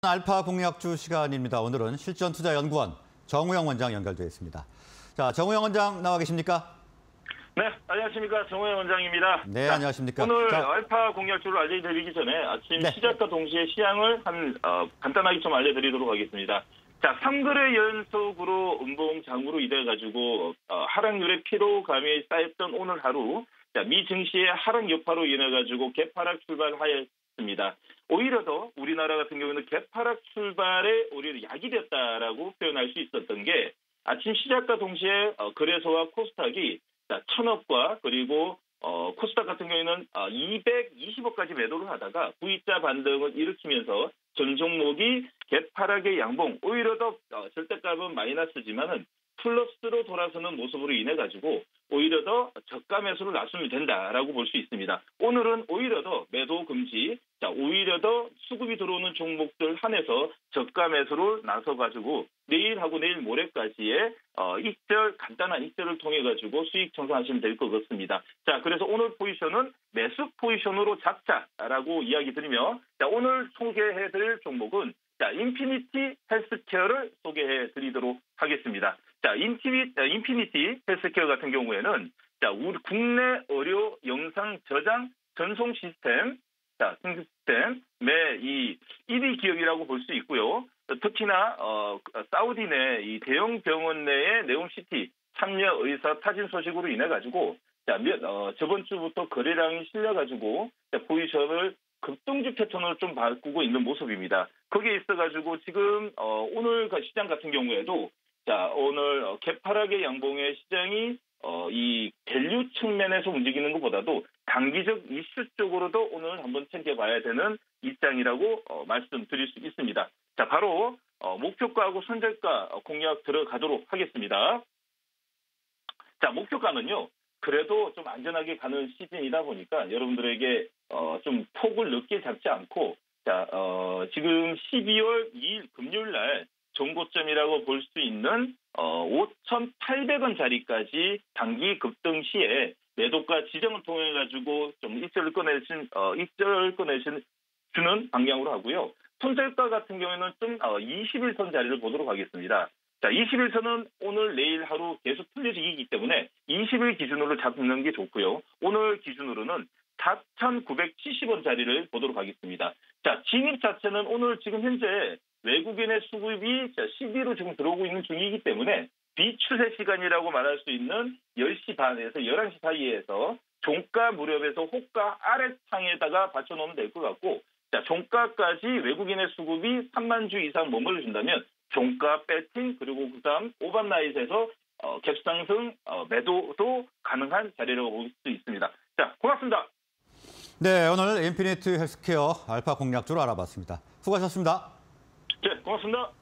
알파 공약주 시간입니다. 오늘은 실전투자연구원 정우영 원장 연결되어 있습니다. 자, 정우영 원장 나와 계십니까? 네, 안녕하십니까. 정우영 원장입니다. 네, 안녕하십니까. 오늘 알파 공약주를 알려드리기 전에 아침 시작과 동시에 시향을 간단하게 좀 알려드리도록 하겠습니다. 자, 3거래 연속으로 음봉 장으로 이뤄가지고 하락률의 피로감이 쌓였던 오늘 하루, 자, 미 증시의 하락 여파로 인해가지고 개파락 출발하였습니다. 오히려 더 우리나라 같은 경우는 개파락 출발에 오히려 약이 됐다라고 표현할 수 있었던 게 아침 시작과 동시에 거래소와 코스닥이 1,000억과 그리고 코스닥 같은 경우에는 220억까지 매도를 하다가 V자 반등을 일으키면서 전 종목이 개파락의 양봉, 오히려 더 절대값은 마이너스지만은 플러스로 돌아서는 모습으로 인해 가지고 오히려 더 저가 매수를 나서면 된다라고 볼 수 있습니다. 오늘은 오히려 더 매도 금지, 자, 오히려 더 수급이 들어오는 종목들 한해서 저가 매수를 나서 가지고 내일하고 내일 모레까지의 간단한 익절을 통해 가지고 수익 청산하시면 될 것 같습니다. 자, 그래서 오늘 포지션은 매수 포지션으로 잡자라고 이야기 드리며, 자, 오늘 소개해드릴 종목은 인피니티 헬스케어를 소개해 드리도록 하겠습니다. 자, 인피니티 헬스케어 같은 경우에는 우리 국내 의료 영상 저장 전송 시스템의 이 1위 기업이라고 볼 수 있고요. 특히나 사우디 내 이 대형 병원 내의 네옴시티 참여 의사 타진 소식으로 인해 가지고 저번 주부터 거래량이 실려 가지고 포지션을 급등주 패턴으로 좀 바꾸고 있는 모습입니다. 거기에 있어가지고 지금 오늘 시장 같은 경우에도 오늘 개파락의 양봉의 시장이 이 밸류 측면에서 움직이는 것보다도 단기적 이슈 쪽으로도 오늘 한번 챙겨봐야 되는 입장이라고 말씀드릴 수 있습니다. 자, 바로 목표가하고 손절가 공략 들어가도록 하겠습니다. 자, 목표가는요. 그래도 좀 안전하게 가는 시즌이다 보니까 여러분들에게 좀 폭을 늦게 잡지 않고 지금 12월 2일 금요일 날 정고점이라고 볼 수 있는 5,800원짜리까지 단기 급등 시에 매도가 지정을 통해 가지고 좀 익절을 꺼내주는 방향으로 하고요. 손절가 같은 경우에는 좀 21선 자리를 보도록 하겠습니다. 자, 21선은 오늘 내일 하루 계속 풀려지기 때문에 20일 기준으로 잡는 게 좋고요. 오늘 기준으로는 4,970원짜리를 보도록 하겠습니다. 자, 진입 자체는 오늘 지금 현재 외국인의 수급이 12로 지금 들어오고 있는 중이기 때문에 비추세 시간이라고 말할 수 있는 10시 반에서 11시 사이에서 종가 무렵에서 호가 아래창에다가 받쳐놓으면 될 것 같고, 자, 종가까지 외국인의 수급이 3만 주 이상 머물러준다면 종가 배팅 그리고 그다음 오반라잇에서 갭상승 매도도 가능한 자리라고 볼 수 있습니다. 자, 고맙습니다. 네, 오늘 인피니티 헬스케어 알파 공략주로 알아봤습니다. 수고하셨습니다. 네, 고맙습니다.